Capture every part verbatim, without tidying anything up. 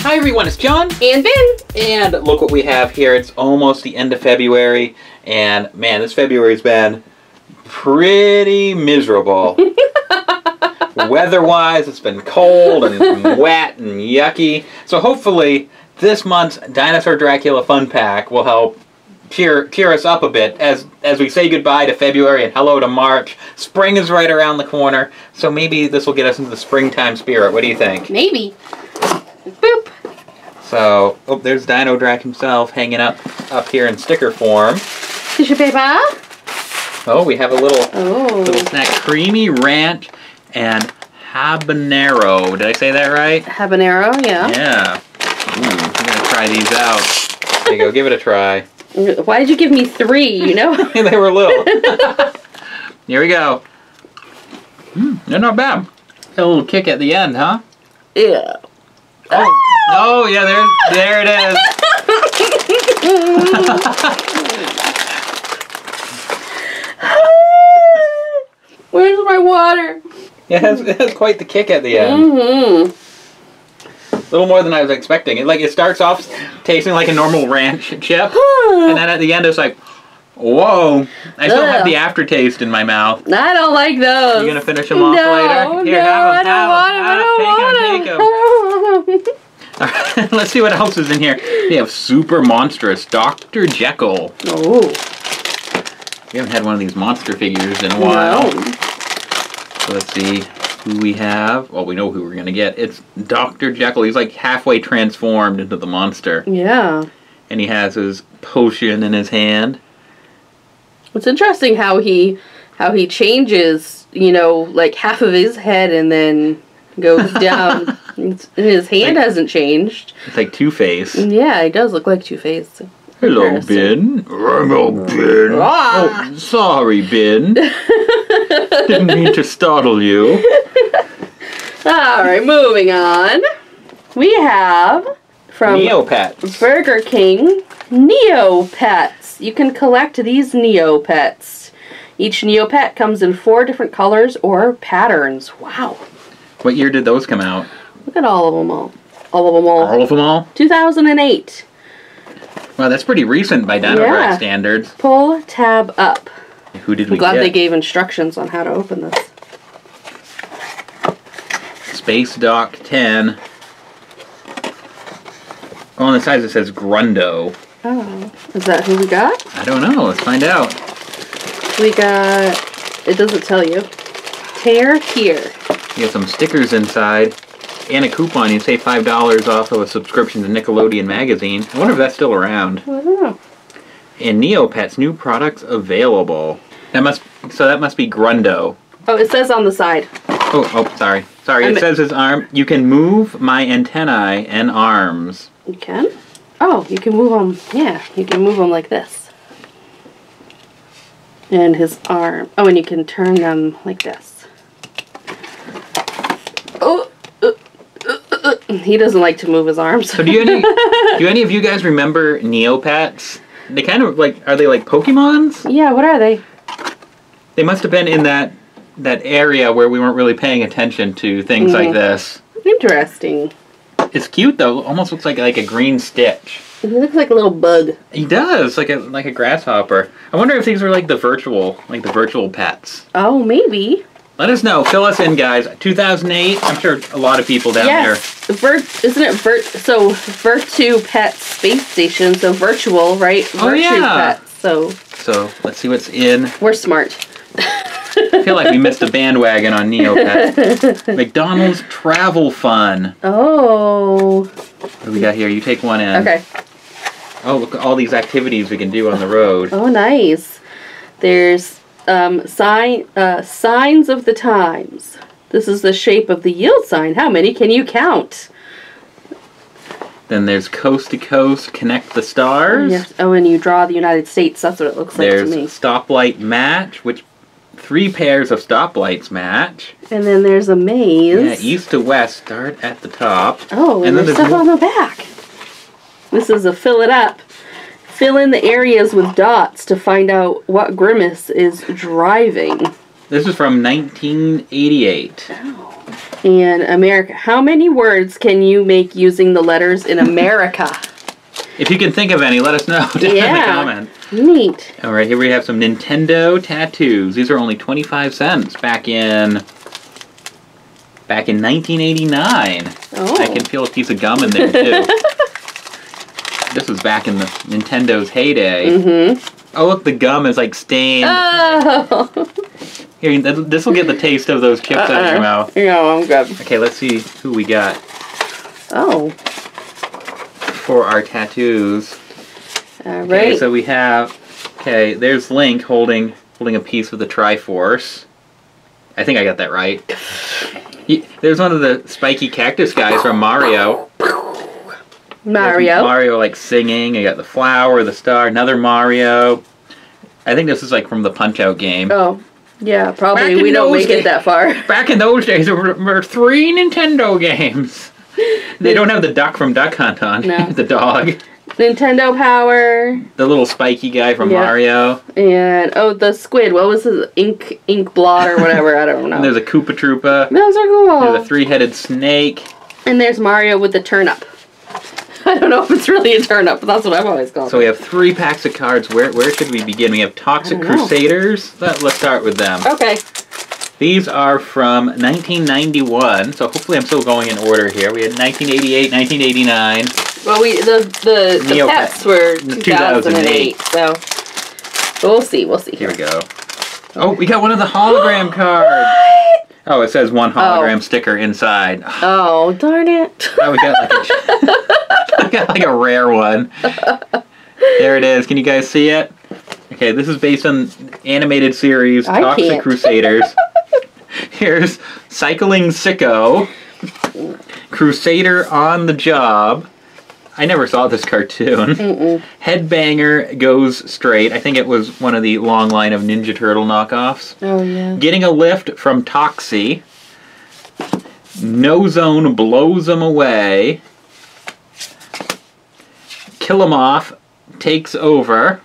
Hi everyone, it's John. And Ben. And look what we have here. It's almost the end of February. And man, this February's been pretty miserable. Weather-wise, it's been cold and wet and yucky. So hopefully this month's Dinosaur Dracula Fun Pack will help cheer, cheer us up a bit as, as we say goodbye to February and hello to March. Spring is right around the corner, so maybe this will get us into the springtime spirit. What do you think? Maybe. Boop. So, oh, there's Dino Drac himself hanging up up here in sticker form. Tissue paper. Oh, we have a little Oh. little snack, creamy ranch and habanero. Did I say that right? Habanero, yeah. Yeah. Ooh, I'm gonna try these out. There you go. Give it a try. Why did you give me three? You know. They were little. Here we go. Mm, they're not bad. Got a little kick at the end, huh? Yeah. Oh, oh yeah, there, there it is. Where's my water? It has, it has quite the kick at the end. Mm-hmm. A little more than I was expecting. It like it starts off tasting like a normal ranch chip, and then at the end it's like, whoa! I still Ugh. have the aftertaste in my mouth. I don't like those. You gonna finish them off no, later? Here, no, have I them, don't have want them. them. I don't want them. Take them, take them. All right, let's see what else is in here. We have super monstrous Doctor Jekyll. Oh. We haven't had one of these monster figures in a while. No. So let's see who we have. Well, we know who we're gonna get. It's Doctor Jekyll. He's like halfway transformed into the monster. Yeah. And he has his potion in his hand. It's interesting how he how he changes, you know, like half of his head and then goes down. It's, his hand like, hasn't changed. It's like Two-Face. Yeah, he does look like Two-Face. Hello, Ben. Hello, Ben. Ah. Oh, sorry, Ben. Didn't mean to startle you. Alright, moving on. We have from Neopets. Burger King, Neopets. You can collect these Neopets. Each Neopet comes in four different colors or patterns. Wow. What year did those come out? Look at all of them all. All of them all. All of them all? two thousand eight. Wow, that's pretty recent by Dino Drac Yeah. standards. Pull tab up. Who did I'm we glad get? they gave instructions on how to open this. Space Doc ten. Oh, on the side it says Grundo. Oh. Is that who we got? I don't know. Let's find out. We got... It doesn't tell you. Tear here. You have some stickers inside. And a coupon. You save five dollars off of a subscription to Nickelodeon magazine. I wonder if that's still around. I don't know. And Neopets, new products available. That must so that must be Grundo. Oh, it says on the side. Oh, oh, sorry. Sorry, it I'm says his arm. You can move my antennae and arms. You can? Oh, you can move them. Yeah, you can move them like this. And his arm. Oh, and you can turn them like this. Oh, uh, uh, uh, uh. He doesn't like to move his arms. So do you any do any of you guys remember Neopets? They kind of like are they like Pokemons? Yeah, what are they? They must have been in that that area where we weren't really paying attention to things Mm-hmm. like this. Interesting. It's cute though. Almost looks like like a green Stitch. He looks like a little bug. He does, like a like a grasshopper. I wonder if these are like the virtual, like the virtual pets. Oh, maybe. Let us know. Fill us in, guys. two thousand eight. I'm sure a lot of people down Yes. Vert, isn't it Vert? So Virtu Pet Space Station. So virtual, right? Oh, Virtu yeah. Pets. So there. So let's see what's in. we're smart. I feel like we missed a bandwagon on Neopets. McDonald's Travel Fun. Oh. What do we got here? You take one in. Okay. Oh, look at all these activities we can do on the road. Oh, nice. There's um, sign uh, signs of the times. This is the shape of the yield sign. How many can you count? Then there's Coast to Coast, Connect the Stars. Yes. Oh, and you draw the United States. That's what it looks like There's to me. Stoplight Match, which three pairs of stoplights match. And then there's a maze. Yeah, east to west, start at the top. Oh, and, And then there's there's stuff more- on the back. This is a fill it up. Fill in the areas with dots to find out what Grimace is driving. This is from nineteen eighty-eight. Oh. And America. How many words can you make using the letters in America? If you can think of any, let us know down yeah. in the comments. Neat. All right, here we have some Nintendo tattoos. These are only twenty-five cents back in back in nineteen eighty-nine. Oh. I can feel a piece of gum in there too. This was back in the Nintendo's heyday. Mm-hmm. Oh, look, the gum is like stained. Oh. Here, this will get the taste of those chips uh-uh. out of your mouth. No, I'm good. Okay, let's see who we got. Oh. For our tattoos. All right. Okay, so we have. Okay, there's Link holding holding a piece of the Triforce. I think I got that right. He, there's one of the spiky cactus guys from Mario. Mario. There's Mario like singing. I got the flower, the star, another Mario. I think this is like from the Punch-Out game. Oh, yeah, probably. We don't make it that far. Back in those days, there were, were three Nintendo games. They don't have the duck from Duck Hunt on. No. The dog. Nintendo Power. The little spiky guy from yeah. Mario. And, oh, the squid. What was his ink ink blot or whatever? I don't know. And there's a Koopa Troopa. Those are cool. There's a three-headed snake. And there's Mario with the turnip. I don't know if it's really a turnip, but that's what I've always called it. So we have three packs of cards. Where where should we begin? We have Toxic Crusaders. Let, let's start with them. Okay. These are from nineteen ninety-one, so hopefully I'm still going in order here. We had nineteen eighty-eight, nineteen eighty-nine. Well, we the the, the pets were two thousand eight, so we'll see, we'll see. Here we go. Oh, we got one of the hologram cards. What? Oh, it says one hologram oh. sticker inside. Oh, darn it. Oh, we got like a, we got like a rare one. There it is. Can you guys see it? Okay, this is based on animated series I Toxic can't. Crusaders. Here's Cycling Sicko, Crusader on the Job. I never saw this cartoon. Mm-mm. Headbanger Goes Straight. I think it was one of the long line of Ninja Turtle knockoffs. Oh, yeah. Getting a Lift from Toxie. No Zone Blows 'Em Away. Kill 'Em Off Takes Over.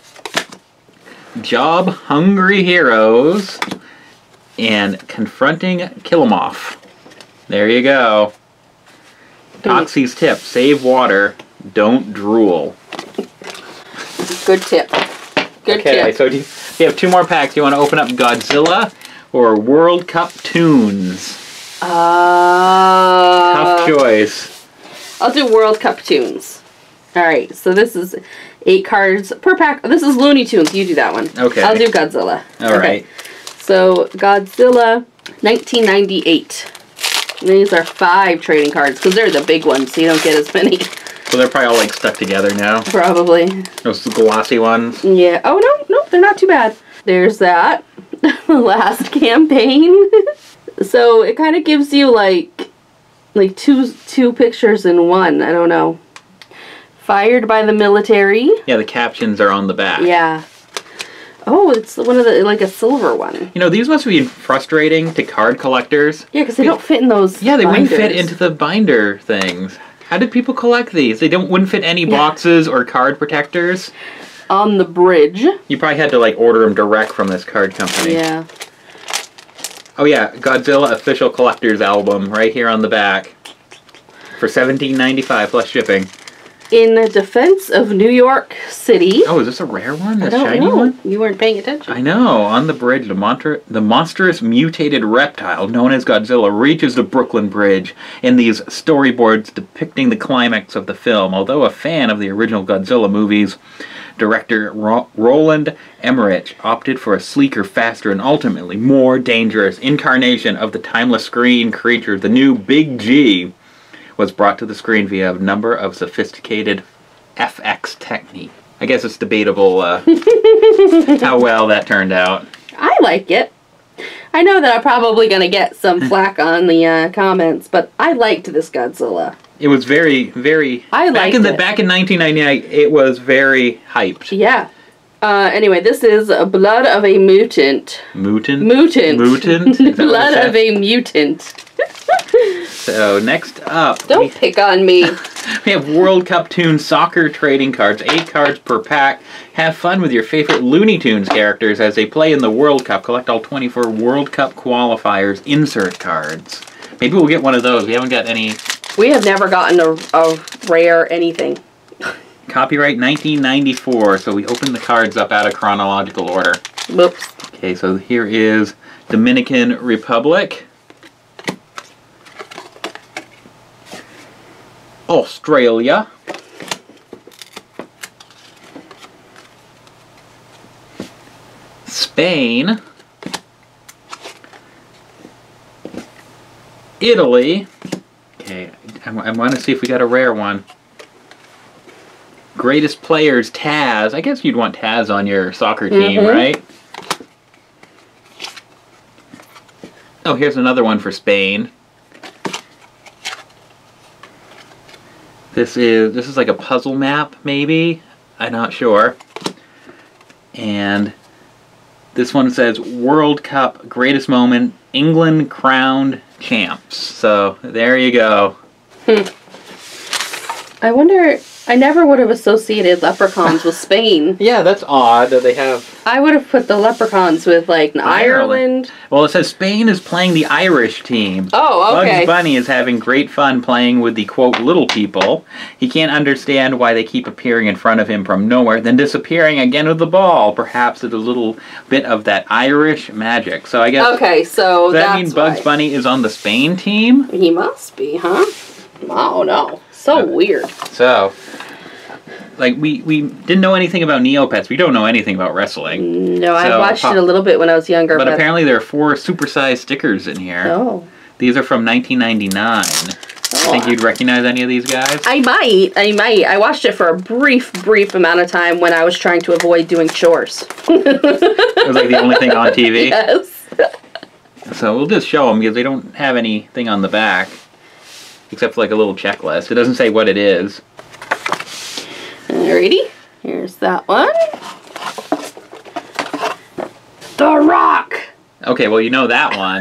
Job Hungry Heroes. And Confronting Kill 'Em Off. There you go. Toxie's tip, save water, don't drool. Good tip. Good okay, tip. so do you, you have two more packs. You want to open up Godzilla or World Cup Tunes? Uh, Tough choice. I'll do World Cup Tunes. Alright, so this is eight cards per pack. This is Looney Tunes. You do that one. Okay. I'll do Godzilla. Alright. Okay. So, Godzilla nineteen ninety-eight. And these are five trading cards, because they're the big ones, so you don't get as many. So they're probably all like stuck together now. Probably. Those glossy ones. Yeah. Oh, no, no, they're not too bad. There's that. Last campaign. So, it kind of gives you, like, like two, two pictures in one. I don't know. Fired by the military. Yeah, the captions are on the back. Yeah. Oh, it's one of the, like a silver one. You know, these must be frustrating to card collectors. Yeah, because they don't fit in those Yeah, they binders. wouldn't fit into the binder things. How did people collect these? They don't wouldn't fit any boxes or card protectors. On the bridge. You probably had to like order them direct from this card company. Yeah. Oh yeah, Godzilla official collector's album right here on the back for seventeen ninety-five plus shipping. In defense of New York City. Oh, is this a rare one? This I don't shiny know. one? You weren't paying attention. I know. On the bridge, the, monster, the monstrous mutated reptile known as Godzilla reaches the Brooklyn Bridge in these storyboards depicting the climax of the film. Although a fan of the original Godzilla movies, director Ro Roland Emmerich opted for a sleeker, faster, and ultimately more dangerous incarnation of the timeless screen creature. The new Big G was brought to the screen via a number of sophisticated F X technique. I guess it's debatable uh, how well that turned out. I like it. I know that I'm probably going to get some flack on the uh, comments, but I liked this Godzilla. It was very, very... I back liked in the, it. Back in nineteen ninety-nine, it was very hyped. Yeah. Uh, anyway, this is Blood of a Mutant. Mutant? Mutant. Mutant? Is that what it Blood said? of a Mutant. So, next up... Don't we, pick on me. we have World Cup Tunes soccer trading cards. Eight cards per pack. Have fun with your favorite Looney Tunes characters as they play in the World Cup. Collect all twenty-four World Cup qualifiers insert cards. Maybe we'll get one of those. We haven't got any. We have never gotten a, a rare anything. Copyright nineteen ninety-four, so we open the cards up out of chronological order. Whoops. Okay, so here is Dominican Republic. Australia. Spain. Italy. Okay, I, I want to see if we got a rare one. Greatest players, Taz. I guess you'd want Taz on your soccer team, mm-hmm. right? Oh, here's another one for Spain. This is this is like a puzzle map, maybe? I'm not sure. And this one says World Cup greatest moment, England crowned champs. So there you go. Hmm. I wonder. I never would have associated leprechauns with Spain. Yeah, that's odd that they have... I would have put the leprechauns with, like, Ireland. Ireland. Well, it says Spain is playing the Irish team. Oh, okay. Bugs Bunny is having great fun playing with the, quote, little people. He can't understand why they keep appearing in front of him from nowhere, then disappearing again with the ball. Perhaps it's a little bit of that Irish magic. So I guess... Okay, so does that that's mean Bugs why. Bunny is on the Spain team? He must be, huh? Oh, no. So Okay. weird. So... Like, we, we didn't know anything about Neopets. We don't know anything about wrestling. No, I So, watched huh. it a little bit when I was younger. But, But, apparently there are four supersized stickers in here. Oh. These are from nineteen ninety-nine. Oh. Think you'd recognize any of these guys? I might. I might. I watched it for a brief, brief amount of time when I was trying to avoid doing chores. It was like the only thing on T V? Yes. So we'll just show them because they don't have anything on the back. Except for like a little checklist. It doesn't say what it is. Alrighty. Here's that one. The Rock! Okay, well you know that one.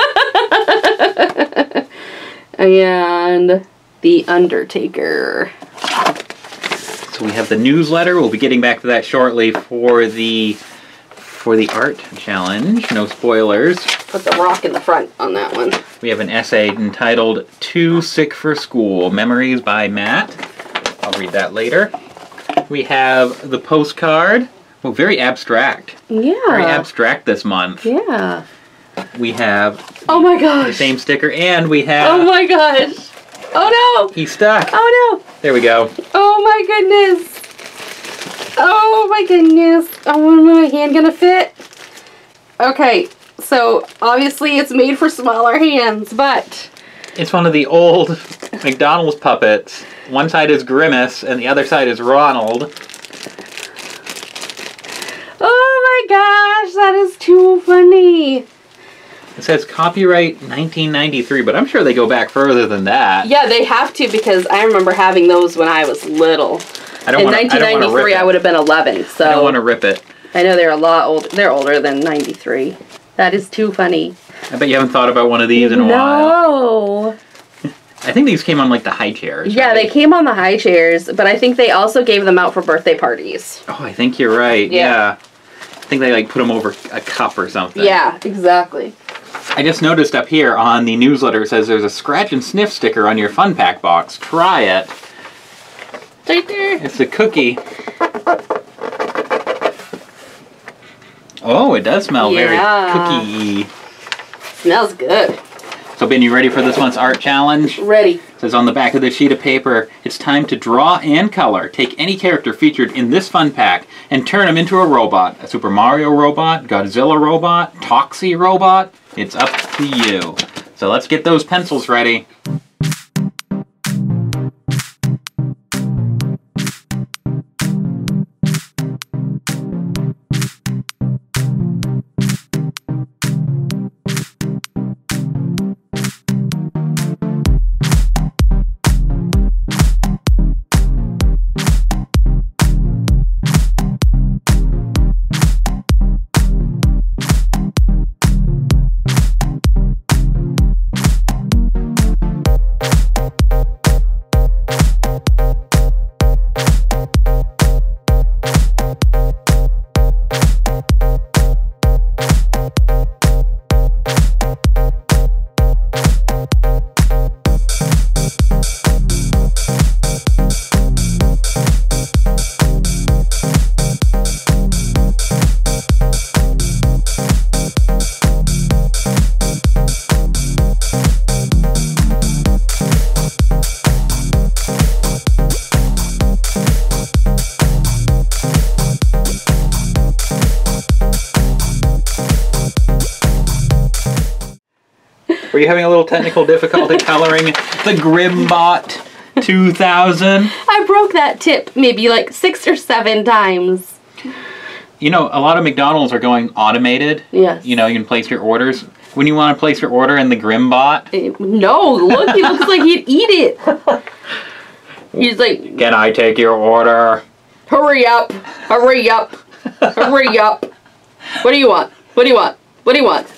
And The Undertaker. So we have the newsletter. We'll be getting back to that shortly for the for the art challenge. No spoilers. Put The Rock in the front on that one. We have an essay entitled Too Sick for School, Memories by Matt. I'll read that later. We have the postcard. Well, very abstract. Yeah. Very abstract this month. Yeah. We have Oh my the gosh. same sticker, and we have... Oh my gosh. Oh no. He's stuck. Oh no. There we go. Oh my goodness. Oh my goodness. Oh, my hand gonna fit? Okay, so obviously it's made for smaller hands, but... It's one of the old McDonald's puppets. One side is Grimace, and the other side is Ronald. Oh my gosh, that is too funny. It says copyright nineteen ninety-three, but I'm sure they go back further than that. Yeah, they have to because I remember having those when I was little. I don't In wanna, nineteen ninety-three, I, don't wanna rip I it. would have been eleven, so... I don't want to rip it. I know they're a lot old. They're older than ninety-three. That is too funny. I bet you haven't thought about one of these in a while. No. I think these came on like the high chairs. Yeah, right? they came on the high chairs, but I think they also gave them out for birthday parties. Oh, I think you're right. Yeah. Yeah. I think they like put them over a cup or something. Yeah, exactly. I just noticed up here on the newsletter it says there's a scratch and sniff sticker on your fun pack box. Try it. Right there. It's a cookie. Oh, it does smell Yeah. very cookie-y. Smells good. So, Ben, you ready for this month's art challenge? Ready. It says on the back of the sheet of paper, it's time to draw and color. Take any character featured in this fun pack and turn them into a robot. A Super Mario robot, Godzilla robot, Toxie robot. It's up to you. So let's get those pencils ready. Were you having a little technical difficulty coloring the Grimbot two thousand? I broke that tip maybe like six or seven times. You know, a lot of McDonald's are going automated. Yes. You know, you can place your orders. When you want to place your order in the Grimbot. No, look, he looks like he'd eat it. He's like, can I take your order? Hurry up, hurry up, hurry up. What do you want? What do you want? What do you want?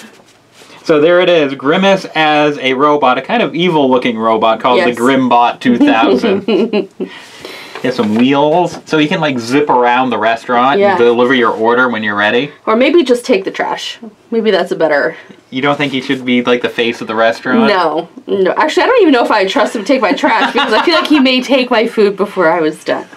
So there it is, Grimace as a robot, a kind of evil-looking robot called yes. the Grimbot two thousand. He has some wheels, so you can like zip around the restaurant yeah. and deliver your order when you're ready. Or maybe just take the trash. Maybe that's a better... You don't think he should be like the face of the restaurant? No. No. Actually, I don't even know if I trust him to take my trash because I feel like he may take my food before I was done.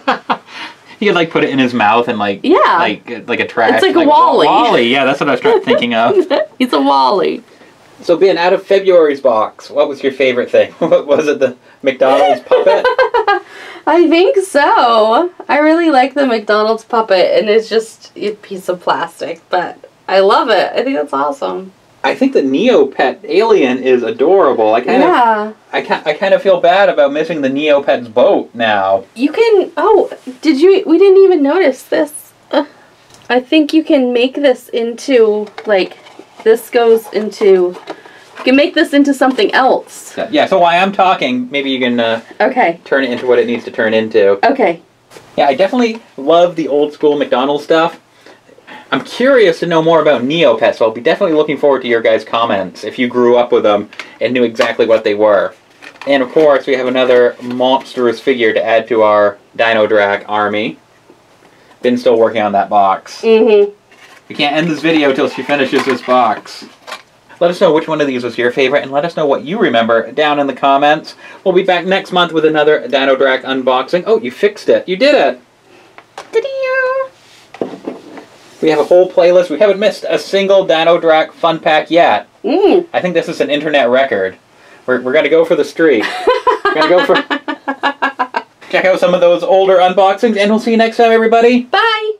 He could like put it in his mouth and like... Yeah. Like, like a trash... It's like, like a Wally. Wally, yeah, that's what I was trying, thinking of. He's a Wally. So, Ben, out of February's box, what was your favorite thing? What was it, the McDonald's puppet? I think so. I really like the McDonald's puppet, and it's just a piece of plastic, but I love it. I think that's awesome. I think the Neopet alien is adorable. I kind yeah. of, I kind, I kind of feel bad about missing the Neopet's boat now. You can. Oh, did you? We didn't even notice this. Uh, I think you can make this into like. This goes into. You can make this into something else. Yeah. So while I'm talking, maybe you can. Uh, okay. Turn it into what it needs to turn into. Okay. Yeah, I definitely love the old school McDonald's stuff. I'm curious to know more about Neopets, so I'll be definitely looking forward to your guys' comments if you grew up with them and knew exactly what they were. And of course, we have another monstrous figure to add to our Dino Drac army. Ben's still working on that box. Mm-hmm. We can't end this video till she finishes this box. Let us know which one of these was your favorite, and let us know what you remember down in the comments. We'll be back next month with another Dino Drac unboxing. Oh, you fixed it. You did it. Ta-da! We have a whole playlist. We haven't missed a single Dino Drac Fun Pack yet. Mm. I think this is an internet record. We're, we're going to go for the streak. We're going to go for... Check out some of those older unboxings, and we'll see you next time, everybody. Bye!